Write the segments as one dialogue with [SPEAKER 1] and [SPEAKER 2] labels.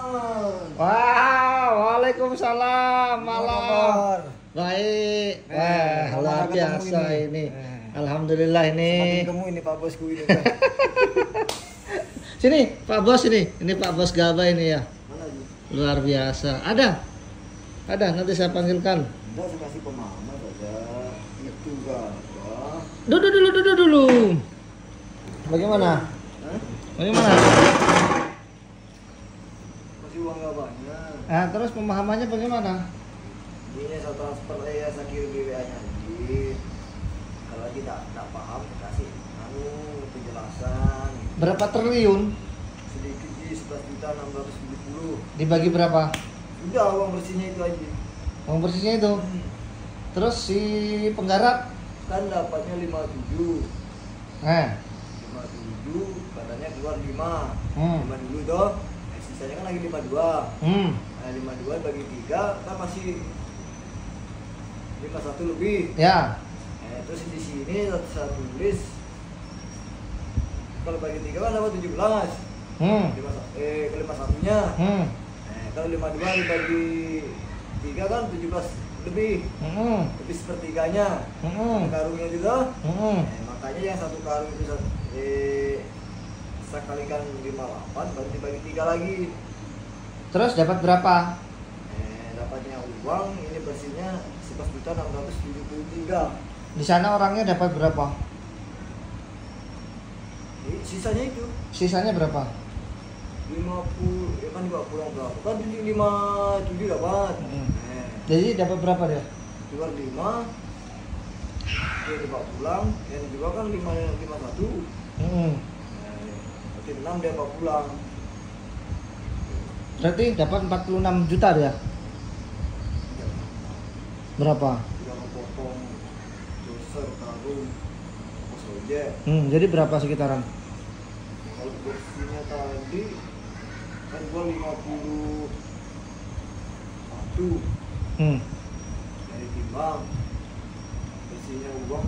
[SPEAKER 1] Wow, waalaikumsalam malam. Baik. Wah, luar biasa ini. Alhamdulillah ini.
[SPEAKER 2] Kamu ini Pak Bosku ini.
[SPEAKER 1] Sini, Pak Bos ini. Ini Pak Bos Gaba ini ya.
[SPEAKER 2] Mana lagi?
[SPEAKER 1] Luar biasa. Ada, nanti saya panggilkan.
[SPEAKER 2] Enggak, saya kasih pemahaman saja. Itu Gaba.
[SPEAKER 1] Duduk dulu. Bagaimana?
[SPEAKER 2] Hah?
[SPEAKER 1] Bagaimana?
[SPEAKER 2] Masih uang nggak banyak.
[SPEAKER 1] Nah, terus pemahamannya bagaimana?
[SPEAKER 2] Ini saya transfer saya kirim di WA-nya. Jadi kalau lagi tak paham kasih penjelasan.
[SPEAKER 1] Berapa triliun?
[SPEAKER 2] Sedikit di 11.670.
[SPEAKER 1] Dibagi berapa?
[SPEAKER 2] Udah uang bersihnya itu aja.
[SPEAKER 1] Uang bersihnya itu. Terus si penggarap?
[SPEAKER 2] Kan dapatnya 57.
[SPEAKER 1] Nah,
[SPEAKER 2] 57 katanya keluar 5. 5
[SPEAKER 1] Hmm.
[SPEAKER 2] dulu toh. Sisanya kan lagi 52. Nah, 52 bagi 3 kan masih 51 lebih.
[SPEAKER 1] ya.
[SPEAKER 2] Terus di sini saya tulis kalau bagi 3 kan dapat 17. Kelima satunya. Kalau 52 dibagi 3 kan 17 lebih. Lebih sepertiganya. Karungnya juga. Makanya yang satu karung itu saya kalikan 58 baru dibagi 3 lagi.
[SPEAKER 1] Terus dapat berapa?
[SPEAKER 2] Dapatnya uang ini bersihnya 11.673.
[SPEAKER 1] Di sana orangnya dapat berapa?
[SPEAKER 2] Sisanya itu
[SPEAKER 1] Sisanya berapa?
[SPEAKER 2] 50, ya kan dibawa pulang berapa? Kan 57 dapat.
[SPEAKER 1] Jadi dapat berapa dia?
[SPEAKER 2] Keluar 5, dia dibawa pulang, yang juga kan 51. Berarti 6 dia bawa pulang.
[SPEAKER 1] Berarti dapat 46 juta dia. Berapa?
[SPEAKER 2] Sudah memotong doser, karung, pos ojek.
[SPEAKER 1] Jadi berapa sekitaran?
[SPEAKER 2] Kalau bersihnya tadi kan gua 51 dari timbang, bersihnya uang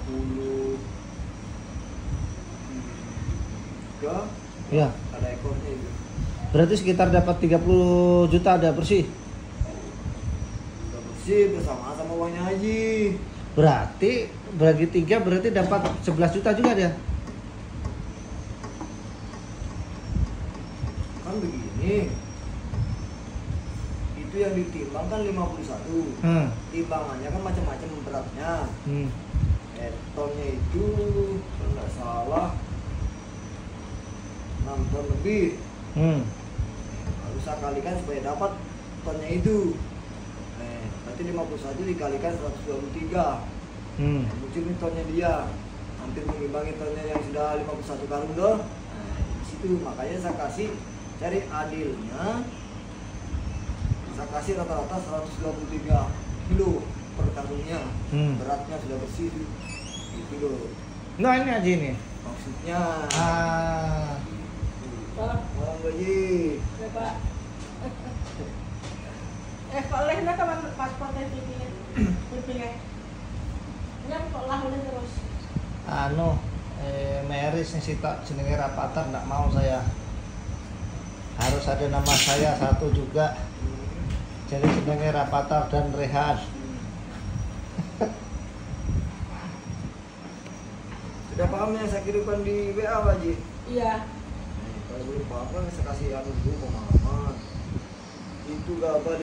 [SPEAKER 2] 33,
[SPEAKER 1] Ya.
[SPEAKER 2] ada ekornya itu.
[SPEAKER 1] Berarti sekitar dapat 30 juta ada bersih.
[SPEAKER 2] Udah bersih bersama sama uangnya Haji.
[SPEAKER 1] Berarti bagi 3 berarti dapat 11 juta juga dia.
[SPEAKER 2] Kan begini, itu yang ditimbang kan 51. Timbangannya kan macam-macam beratnya. Tonnya itu kalau nggak salah 6 ton lebih. Harus saya kalikan supaya dapat tonnya itu. Berarti 51 dikalikan 123. Muncul nih tonnya dia, hampir mengimbangi tonnya yang sudah 51 karung doh. Di situ makanya saya kasih cari adilnya. Saya kasih rata-rata 123 kilo per karungnya. Beratnya sudah bersih itu. Gitu loh.
[SPEAKER 1] Nah, ini aja ini.
[SPEAKER 2] Maksudnya. Malam gaji.
[SPEAKER 3] Ya, Pak. Kok lehna kapan paspornya pipinya? Ini kok lahulnya terus.
[SPEAKER 1] Meris nih sita jenenge Rapatar nggak mau saya. Harus ada nama saya satu juga. Jadi jenenge Rapatar dan Rehan.
[SPEAKER 2] Sudah paham yang saya kirimkan di WA Pak Haji?
[SPEAKER 3] Iya.
[SPEAKER 2] Kalau belum paham kan saya kasih dulu pemahaman. Itu Gaba